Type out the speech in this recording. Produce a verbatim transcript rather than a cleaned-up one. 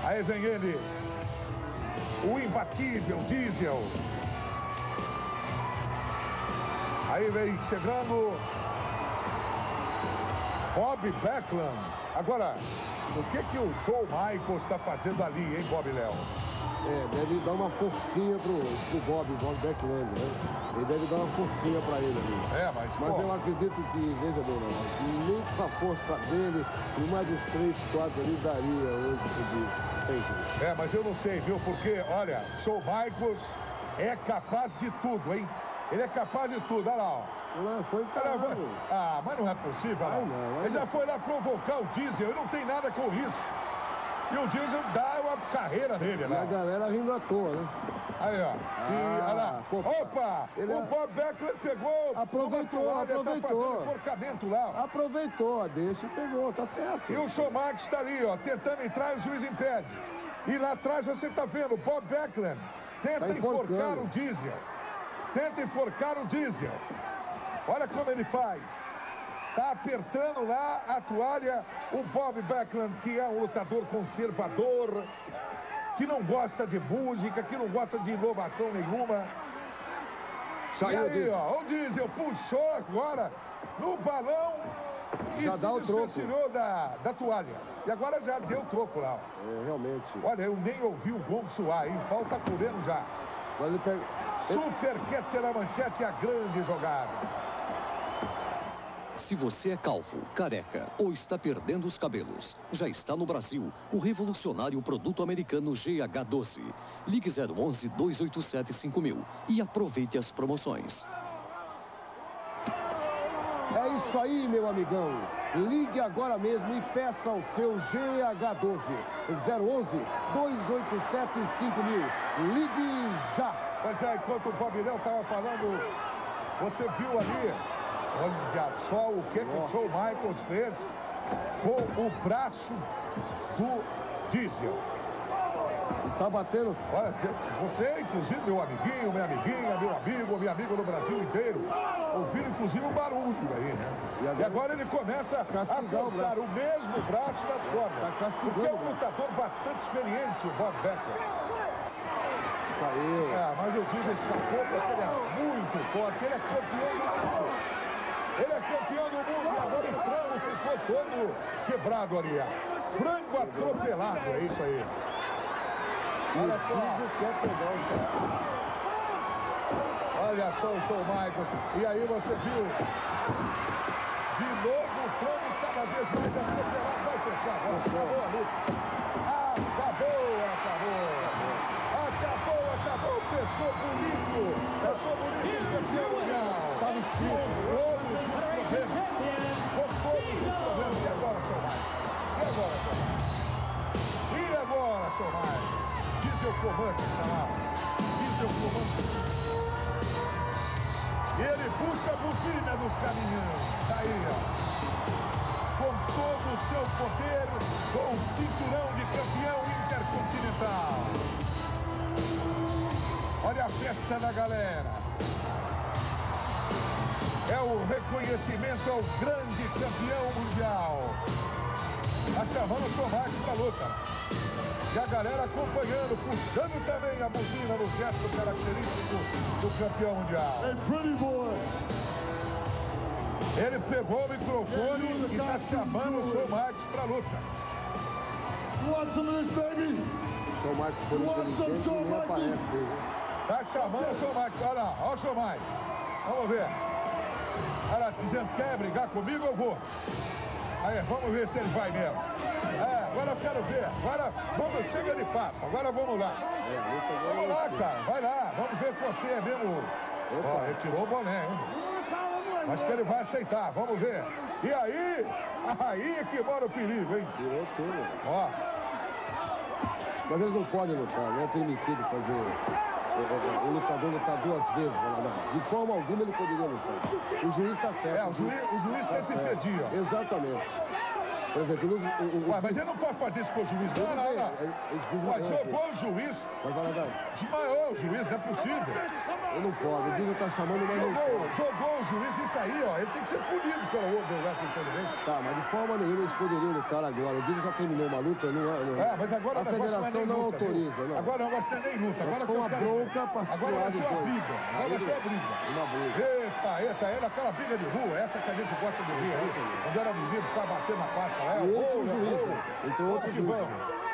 Aí vem ele, o imbatível Diesel. Aí vem chegando Bob Backlund. Agora, o que que o Shawn Michaels está fazendo ali, hein, Bob Léo? É, deve dar uma forcinha pro, pro Bob, Bob Backlund, né? Ele deve dar uma forcinha pra ele ali. É, mas... Mas pô, eu acredito que, veja bem, não, que nem com a força dele, e mais uns três, quatro ali, daria hoje pro Diesel. É, mas eu não sei, viu? Porque, olha, Shawn Michaels é capaz de tudo, hein? Ele é capaz de tudo, olha lá, ó. Não, foi encarado. Ah, mas não é possível, Ai, não, ele já foi lá provocar o Diesel, ele não tem nada com isso. E o Diesel dá uma carreira nele, né? E a galera rindo à toa, né? Aí, ó. Ah, e, olha lá. opa. Opa! Ele o é... Bob Backlund pegou. Aproveitou, toalha, aproveitou. Tá fazendo enforcamento lá. Ó. Aproveitou, deixa e pegou, tá certo. E o Shawn Michaels está ali, ó, tentando entrar e o juiz impede. E lá atrás você tá vendo, o Bob Backlund tenta tá enforcar o Diesel. Tenta enforcar o Diesel. Olha como ele faz. Tá apertando lá a toalha o Bob Backlund, que é um lutador conservador, que não gosta de música, que não gosta de inovação nenhuma. Saiu e aí, de... ó, o Diesel puxou agora no balão e já se dá o troco da, da toalha. E agora já deu troco lá. É, realmente. Olha, eu nem ouvi o gongo soar, hein? Falta correndo já. Agora ele pega... Super Cat na manchete, a grande jogada. Se você é calvo, careca ou está perdendo os cabelos, já está no Brasil o revolucionário produto americano G H doze. Ligue zero onze, dois oito sete, cinco mil e aproveite as promoções. É isso aí, meu amigão. Ligue agora mesmo e peça o seu G H doze. zero onze, dois oito sete, cinco mil. Ligue já. Pois é, enquanto o Bob Léo estava falando, você viu ali, olha só o que, que o Shawn Michaels fez com o braço do Diesel. Tá batendo? Olha, você, inclusive, meu amiguinho, minha amiguinha, meu amigo, minha amiga no Brasil inteiro, ouviram, inclusive, um barulho aí, né? E agora, e agora ele começa a forçar o, o mesmo braço das cordas. Tá castigando. Porque é um lutador bastante experiente, o Bob Backlund. Saiu. É, mas o Diesel escapou porque ele é muito forte, ele é campeão do mundo. Ele é campeão do mundo e agora o frango ficou todo quebrado ali. Ó. Frango atropelado, é isso aí. Olha só. Quer pegar os... Olha só o Shawn Michaels. E aí você viu. De novo o frango cada vez mais atropelado. Vai fechar agora. Acabou a luta. Acabou, acabou. Acabou, acabou. Fechou bonito. Fechou bonito o campeão mundial. Tá no cinco. Todos os problemas. Com todos os problemas. E agora, Shawn Michaels? E agora, Shawn Michaels? E agora, Shawn Michaels? Diesel comando, tá lá. Diesel comando. Ele puxa a buzina do caminhão. Tá aí, ó. Com todo o seu poder, com o cinturão de campeão intercontinental. Olha a festa da galera. É o reconhecimento ao grande campeão mundial. Tá chamando o Shawn Michaels pra luta. E a galera acompanhando, puxando também a buzina no gesto característico do campeão mundial. Hey, pretty boy. Ele pegou o microfone e está chamando o Shawn Michaels para a luta. You want some of this, baby? O Shawn Michaels foi inteligente e nem aparece aí. Está chamando o Shawn Michaels. Olha lá, olha o Shawn Michaels. Vamos ver. Olha lá, dizendo, quer brigar comigo, eu vou. Aí, vamos ver se ele vai mesmo. É, agora eu quero ver. Agora, vamos, chega de papo. Agora vamos lá. Vamos lá, cara. Vai lá. Vamos ver se você é mesmo. Ó, retirou o boné, hein? Mas que ele vai aceitar. Vamos ver. E aí, aí é que mora o perigo, hein? Tirou tudo. Ó. Mas eles não podem lutar, não é permitido fazer... O, o, o lutador lutar duas vezes, não. De forma alguma ele poderia lutar. O juiz está certo. É, o juiz, o juiz tá tem que impedir, ó. Exatamente. Por exemplo, o, o, o, Ué, mas ele não pode fazer isso com o juiz, não, não, não. Ele, ele Ué, jogou o juiz, vai lá, desmaiou o juiz, não é possível. Ele não pode, o Diesel tá chamando, mas não Jogou, pode. jogou o juiz, isso aí, ó. Ele tem que ser punido pelo outro resto do Tá, mas de forma nenhuma eles poderiam lutar agora. O Diesel já terminou uma luta, não é? Não. É, mas agora a o negócio federação não, é não luta, autoriza, viu? não. Agora o negócio não é nem luta. Agora foi uma eu quero- bronca Agora particular vai dos ser uma dois. briga. Agora Aí vai ser não- uma briga. Uma briga. Eita, eita, era aquela briga de rua, essa que a gente gosta de ver aí. Quando era menino, ficava batendo na pasta lá. É E o outro gol, é o juiz, gol. né? Então Vamos outro que juiz. vamos.